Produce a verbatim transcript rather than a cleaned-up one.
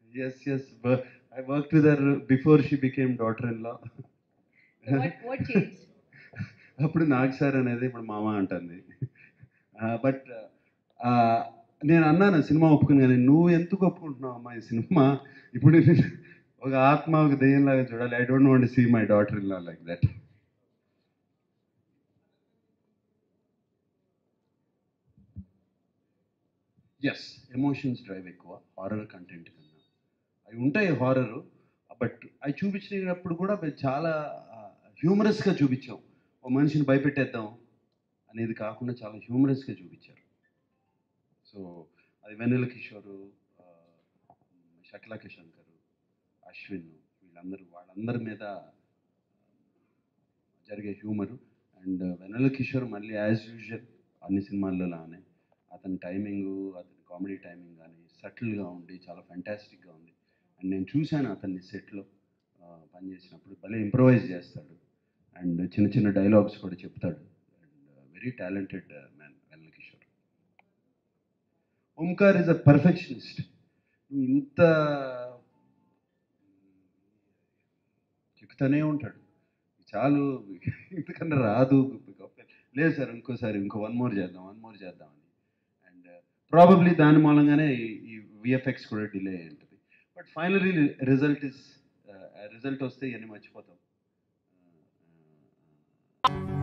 Yes, yes. But I worked with her before she became daughter-in-law. So what, what changed? అప్పుడు నాకు sir అనేది ఇప్పుడు మామ అంటుంది. బట్ నేను అన్నాను సినిమా ఒప్పుకుని, కానీ నువ్వు ఎందుకు ఒప్పుకుంటున్నావు అమ్మా ఈ సినిమా? ఇప్పుడు ఒక ఆత్మ ఒక దెయ్యంలాగా చూడాలి. I don't want see my daughter in law like that. Yes, emotions drive ఎక్కువ హారర్ కంటెంట్ కన్నా. అవి ఉంటాయి హారర్, బట్ అవి చూపించినప్పుడు కూడా మేము చాలా హ్యూమరస్గా చూపించాం. ఓ మనిషిని భయపెట్టేద్దాం అనేది కాకుండా చాలా హ్యూమరస్గా చూపించారు. సో అది వెన్నెల కిషోరు, ఆ, షక్లా కిషంకర్, అశ్విన్, వీళ్ళందరూ వాళ్ళందరి మీద జరిగే హ్యూమరు. అండ్ వెన్నెల కిషోర్ మళ్ళీ యాజ్ యూజువల్ అన్ని సినిమాల్లో లానే అతని టైమింగు, అతని కామెడీ టైమింగ్ కానీ సటిల్గా ఉండి చాలా ఫ్యాంటాస్టిక్గా ఉంది. అండ్ నేను చూశాను అతన్ని సెట్లో పనిచేసినప్పుడు, భలే ఇంప్రవైజ్ చేస్తాడు అండ్ చిన్న చిన్న డైలాగ్స్ కూడా చెప్తాడు. And very talented man Vennela Kishore. Omkar is a perfectionist. ఇంత చెప్తానే ఉంటాడు, చాలు ఇంతకన్నా రాదు, లేదు సార్ ఇంకోసారి ఇంకో వన్ మోర్ చేద్దాం వన్ మోర్ చేద్దామని. అండ్ ప్రాబబ్లీ దాని మూలంగానే ఈ విఎఫ్ఎక్స్ కూడా డిలే అయి ఉంటుంది. But finally result is result వస్తే ఇవన్నీ మర్చిపోతాం.